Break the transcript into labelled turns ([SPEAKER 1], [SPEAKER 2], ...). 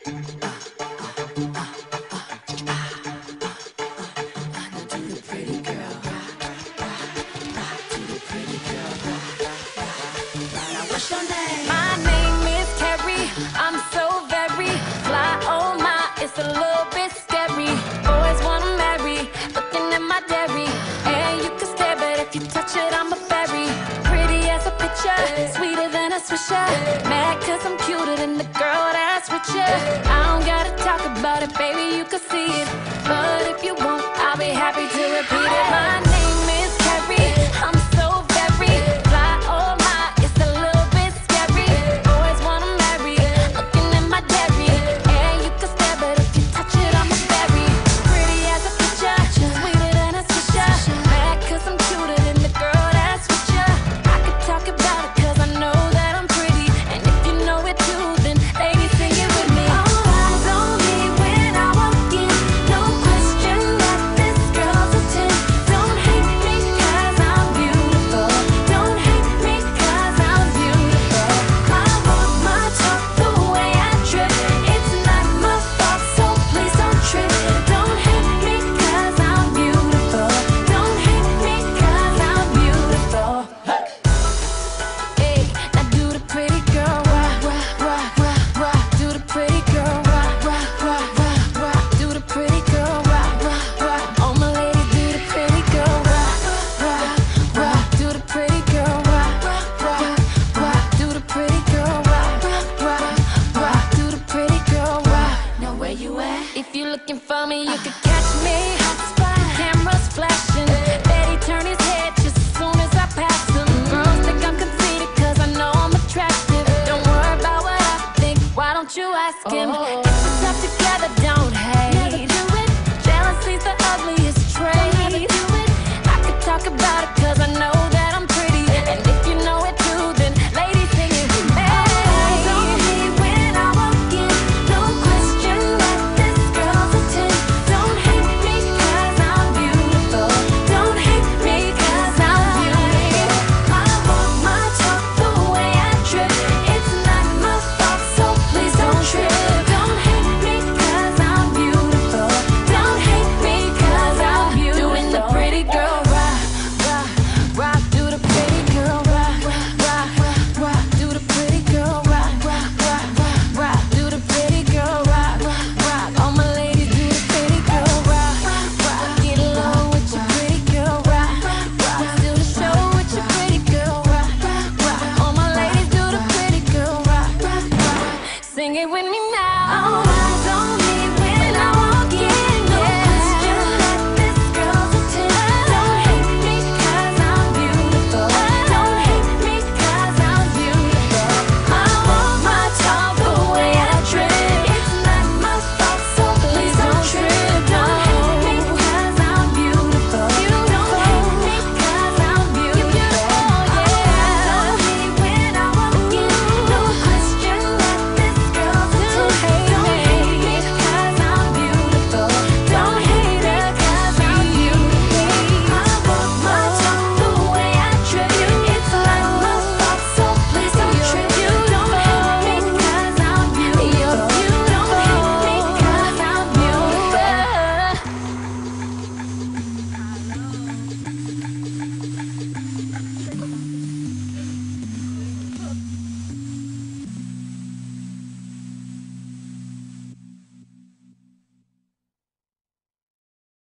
[SPEAKER 1] What's your name?
[SPEAKER 2] My name is Keri. I'm so very fly. Oh my, it's a little bit scary. Boys wanna marry, looking at my dairy. And you can stare, but if you touch it, I'm a fairy. Pretty as a picture, sweeter than a swisher. Mad cause I'm cuter than the girl that's richer. I don't gotta talk about it, baby, you can see it. But if you won't, I'll be happy to repeat it. My name is Keri. I'm so very fly. Oh my, it's a little bit scary. Boys wanna marry, looking at my dairy. And you can stare, but if you touch it, I'm a fairy. Pretty as a picture, sweeter than a swisher. Mad cause I'm cuter than the girl that's richer. I could talk about it cause I know that I'm pretty. And if you know it too, then ladies sing it with me. All eyes on me when I walk in. No question that this girl's a 10. Don't hate me cause I'm beautiful. Don't hate me cause I'm beautiful. I walk my talk the way I trip. It's not my fault, so please don't trip. Don't hate me cause I'm beautiful. Don't hate me cause I'm beautiful. Hey, now do the pretty girl rock, rock, rock, rock, rock. Do the pretty girl rock, rock, rock, rock, rock. Do the pretty girl rock, rock, rock. Oh my lady, do the pretty girl rock, rock, rock. Do the pretty girl rock, rock, rock. Do the pretty girl rock, rock, rock. Do the pretty girl rock. Now where you at? If you're looking for me, you can catch me. Hot spot, cameras flashing. Betty turn his head just as soon as I pass him. Girls think I'm conceited cause I know I'm attractive. Don't worry about what I think, why don't you ask him? Get yourself together, don't hate. Never do it. Jealousy's the ugliest trait. I could talk about it cause I know